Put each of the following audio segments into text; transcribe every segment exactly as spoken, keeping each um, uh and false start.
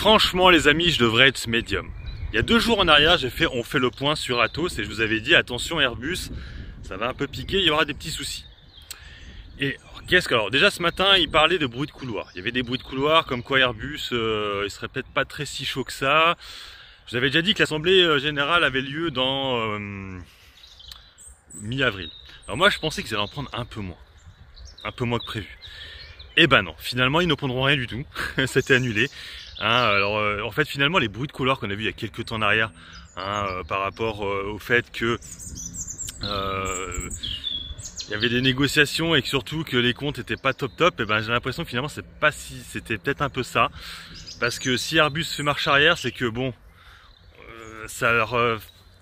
Franchement les amis, je devrais être médium. Il y a deux jours en arrière, j'ai fait, on fait le point sur Atos et je vous avais dit attention Airbus, ça va un peu piquer, il y aura des petits soucis. Et qu'est-ce que alors déjà ce matin, il parlait de bruit de couloir. Il y avait des bruits de couloir comme quoi Airbus, euh, il serait peut-être pas très si chaud que ça. Je vous avais déjà dit que l'assemblée générale avait lieu dans euh, mi-avril. Alors moi je pensais qu'ils allaient en prendre un peu moins, un peu moins que prévu. Et ben non, finalement ils ne prendront rien du tout. C'était annulé. Hein, alors euh, en fait finalement les bruits de couloir qu'on a vu il y a quelques temps en arrière, hein, euh, par rapport euh, au fait que euh, il y avait des négociations et que surtout que les comptes étaient pas top top, et ben j'ai l'impression que finalement c'est pas si, c'était peut-être un peu ça, parce que si Airbus fait marche arrière, c'est que bon, euh, ça leur euh,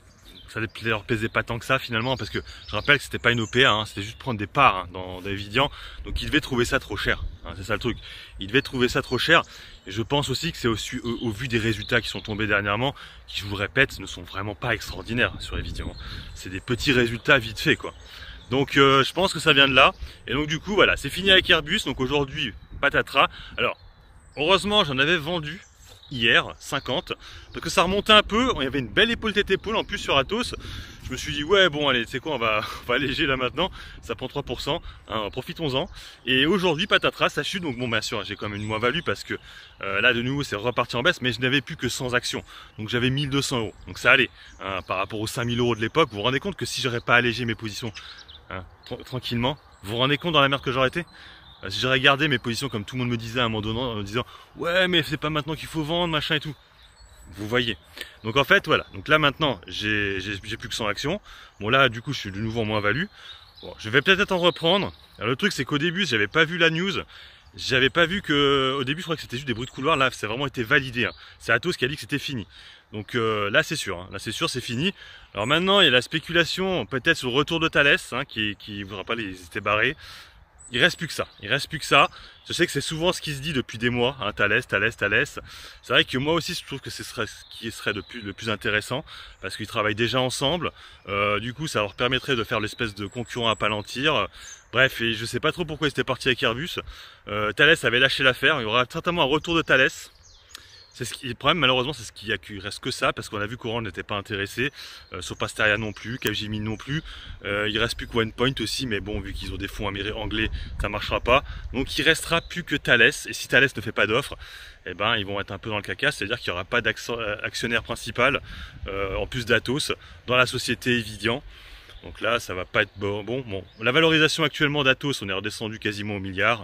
ça leur plaisait pas tant que ça finalement, parce que je rappelle que c'était pas une O P A, hein, c'était juste prendre des parts hein, dans Davidian, donc ils devaient trouver ça trop cher, hein, c'est ça le truc, ils devaient trouver ça trop cher, et je pense aussi que c'est au, au, au vu des résultats qui sont tombés dernièrement, qui je vous le répète ne sont vraiment pas extraordinaires sur Davidian, c'est des petits résultats vite fait quoi. Donc euh, je pense que ça vient de là, et donc du coup voilà, c'est fini avec Airbus, donc aujourd'hui patatras. Alors heureusement j'en avais vendu hier cinquante, parce que ça remontait un peu, il y avait une belle épaule tête épaule en plus sur Atos. Je me suis dit ouais bon allez, tu sais quoi, on va, on va alléger là maintenant, ça prend trois pour cent, hein, profitons-en. Et aujourd'hui patatras, ça chute, donc bon bien sûr j'ai quand même une moins-value parce que euh, là de nouveau c'est reparti en baisse, mais je n'avais plus que cent actions, donc j'avais mille deux cents euros, donc ça allait, hein, par rapport aux cinq mille euros de l'époque. Vous vous rendez compte que si j'aurais pas allégé mes positions hein, tranquillement, vous vous rendez compte dans la merde que j'aurais été? Si j'aurais gardé mes positions comme tout le monde me disait à un moment donné, en me disant ouais mais c'est pas maintenant qu'il faut vendre machin et tout, vous voyez. Donc en fait voilà, donc là maintenant j'ai plus que cent actions. Bon là du coup je suis de nouveau en moins value. Bon, je vais peut-être en reprendre. Alors, le truc c'est qu'au début j'avais pas vu la news, j'avais pas vu que au début je crois que c'était juste des bruits de couloir. Là c'est vraiment été validé, hein. C'est Atos qui a dit que c'était fini. Donc euh, là c'est sûr, hein. Là c'est sûr c'est fini. Alors maintenant il y a la spéculation peut-être sur le retour de Thales, hein, qui, qui vous rappelle ils étaient barrés. Il reste plus que ça, il reste plus que ça. Je sais que c'est souvent ce qui se dit depuis des mois, hein, Thales, Thales, Thales. C'est vrai que moi aussi je trouve que ce serait ce qui serait le plus, le plus intéressant, parce qu'ils travaillent déjà ensemble. Euh, du coup ça leur permettrait de faire l'espèce de concurrent à Palantir. Bref, et je sais pas trop pourquoi ils étaient partis avec Airbus. Euh, Thales avait lâché l'affaire, il y aura certainement un retour de Thales. C'est ce qui est le problème, malheureusement, c'est ce qui il reste que ça, parce qu'on a vu qu'Orange n'était pas intéressé, euh, Sopasteria non plus, Capgemini non plus, euh, il reste plus que OnePoint aussi, mais bon, vu qu'ils ont des fonds américains anglais, ça marchera pas. Donc il restera plus que Thales, et si Thales ne fait pas d'offre, eh ben ils vont être un peu dans le caca, c'est-à-dire qu'il n'y aura pas d'actionnaire principal, euh, en plus d'Atos, dans la société Evidian. Donc là, ça va pas être bon. Bon, bon. La valorisation actuellement d'Atos, on est redescendu quasiment au milliard.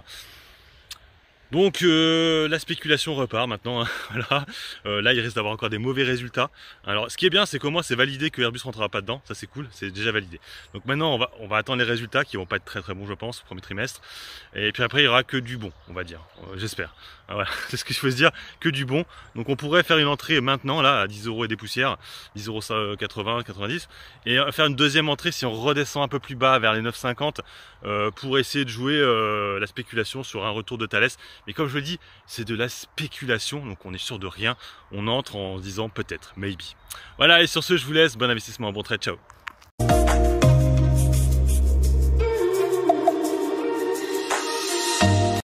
Donc euh, la spéculation repart maintenant, hein, voilà. Euh, là il risque d'avoir encore des mauvais résultats. Alors ce qui est bien c'est qu'au moins c'est validé que Airbus rentrera pas dedans, ça c'est cool, c'est déjà validé. Donc maintenant on va, on va attendre les résultats qui vont pas être très très bons je pense, au premier trimestre. Et puis après il y aura que du bon, on va dire, euh, j'espère. Ah, voilà, c'est ce que je peux se dire, que du bon. Donc on pourrait faire une entrée maintenant là à dix euros et des poussières, dix euros quatre-vingts, quatre-vingt-dix, et faire une deuxième entrée si on redescend un peu plus bas vers les neuf cinquante, euh, pour essayer de jouer euh, la spéculation sur un retour de Thales. Mais comme je le dis, c'est de la spéculation, donc on est sûr de rien. On entre en se disant peut-être, maybe. Voilà, et sur ce, je vous laisse. Bon investissement, bon trade, ciao.